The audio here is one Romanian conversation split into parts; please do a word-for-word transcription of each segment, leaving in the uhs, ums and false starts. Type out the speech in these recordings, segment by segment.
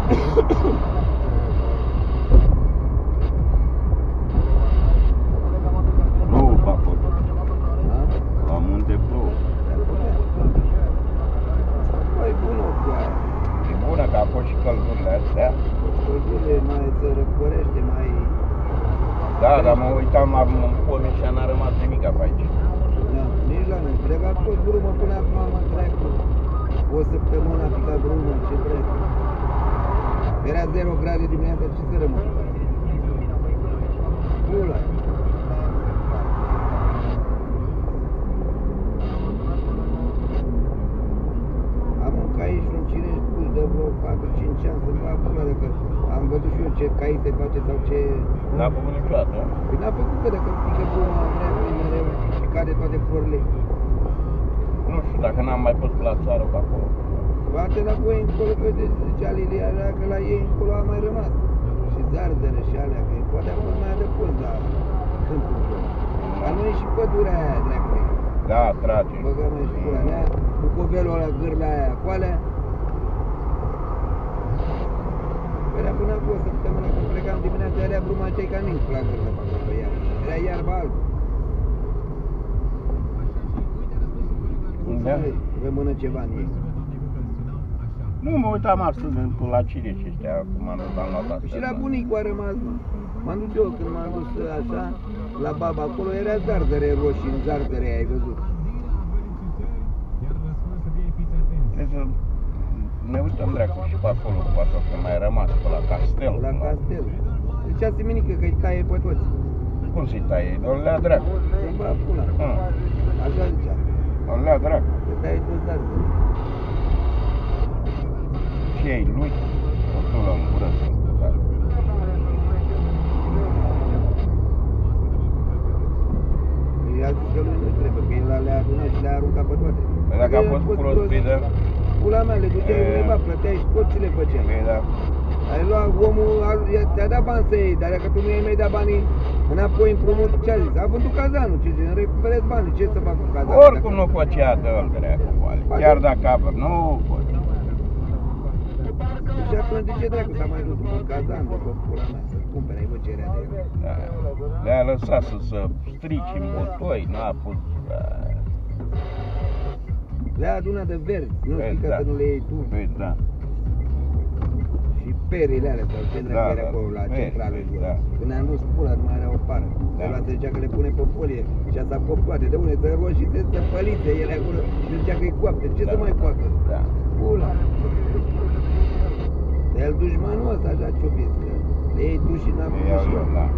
Plouă pe acolo. La munte plouă. Păi bună ploaia. E bună că a fost și căldurile astea. Căldurile mai se răcorește, mai... Da, dar mă uitam la pome și n-a rămas nimic pe aici. Da, nici la noi. Cred că a fost brumă până acum, mă treacă. O săptămână a picat brumă, ce treacă. Era zero grade dimineața, ce să rămână? Pula. Am un cai și un cireș pus de vreo patru cinci ani să-mi fac pula, dacă am văzut și eu ce cai se face sau ce... N-a făcut niciodată, nu? Păi n-a făcut, că dacă pică bruma, vreme, mereu și cade toate florile. Nu știu, dacă n-am mai pus la țară pe acolo. Poate la voi încolo, că zicea Lilia, că la ei încolo a mai rămas. Și zardere și alea, că poate acum mai adăpost, dar câmpul acolo. La noi și pădurea aia, dracule. Da, trage. Băgăm și pula mea, cu covelul ăla, gârla aia, cu alea. Era până acum o săptămână când plecam dimineața, era bruma cei ca ninți la gârlă pe acolo, iar. Era iarba albă. Da. Rămână ceva în ei. Nu, mă uitam astăzi la cireș ăștia, cum am dus la noapte asta. Și la bunicul a rămas, mă. M-am dus eu când m-am dus așa, la baba acolo, era zardere roșii, în zardere, ai văzut. Trebuie să ne uităm dracu și pe acolo, poate că mai rămas pe la castel. La castel. Zicea Siminică că îi taie pe toți. Cum să-i taie? Doar lea dracu. Să-mi bag pula. Hmm. Așa zicea. Doar lea dracu. Că taie toți zardere. Ce ai lui? O tu l-am gură să scătat. I-a zis că lui nu trebuie, că el le-a adunat și le-a aruncat pe toate. Păi dacă a fost prospidă... Pula mea, le duceai undeva, plăteai și tot ce le făceai. Păi da. Ai luat omul, ți-a dat bani să iei, dar dacă tu nu i-ai mai dat banii înapoi împrumut, ce a zis? A vândut cazanul, ce zice, îmi recuperezi banii, ce să fac cu cazanul? Oricum nu făcea de-l dracu, vale. Chiar dacă apă, nu poți. Și atunci de ce dracu s-a mai dus un cazan de tot pula mea, să-l cumpere, ai văd ce era de el. Da. Le-a lăsat să se strici în botoi, n-a pus... Da. Le-a adunat de verzi, nu Păi știi că da. să nu le iei tu. Păi da. Și perile alea sau ce dracu Da, era da. acolo la Păi, centrală. da. Când am dus pula, nu mai era o pară. Da. Se luase, zicea că le pune pe folie și asta cop toate. De unde să roșii, să se pălite ele acolo și zicea că e coapte. Ce Da. să mai coacă? Da. Pula. Dar el dușmanul ăsta așa ce-o vezi, că le iei tu și n-am Ei, și eu. da.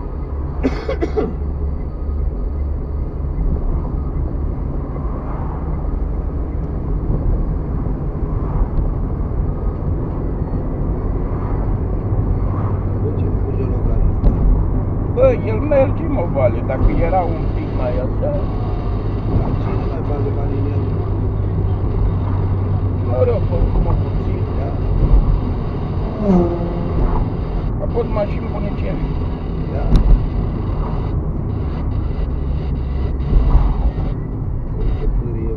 Bă, el merge, mă, vale, dacă era un pic mai așa... Cine mai bagă bani în el? Mă rog, mă puțin, da? A fost mașini bunicele. Da. Ce pârie.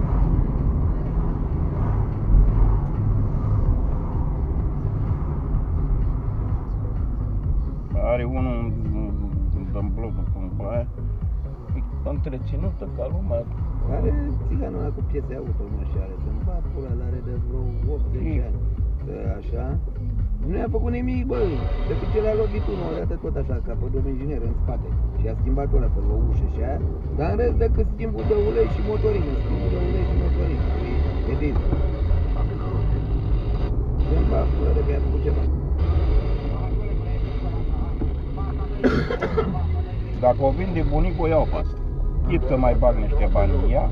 Are unul în blocul cumva aia, e întreținută ca lumea. Are țiganul ăla cu piese auto, mă, și are, să-mi va pula, are de vreo optzeci ani, că așa. Nu i-a făcut nimic, bă, decât ce l-a lovit unul, arată tot așa, ca pe domn inginer în spate. Și a schimbat ăla pe o ușă și aia, dar în rest decât schimbul de ulei și motorină, schimbul de ulei și motorină, e diesel. Să-mi va pula de că i-a făcut ceva. Dacă o vinde bunicul, o iau pe asta. Chip că mai bag niște bani în ea.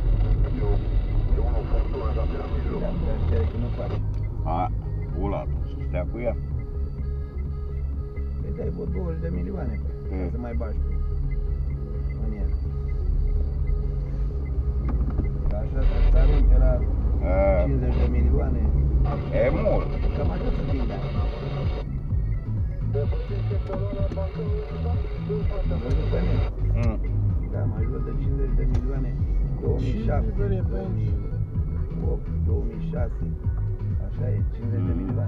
A, ula, să stea cu ea. Păi dai vreo douăzeci de milioane, ca să mai bagi tu în ea. Așa să-ți arunce la cincizeci de milioane. E mult. Cam așa să vinde. Mm. Da, mai jos de cincizeci de milioane, două mii șapte, două mii opt, două mii șase, așa e, cincizeci de milioane.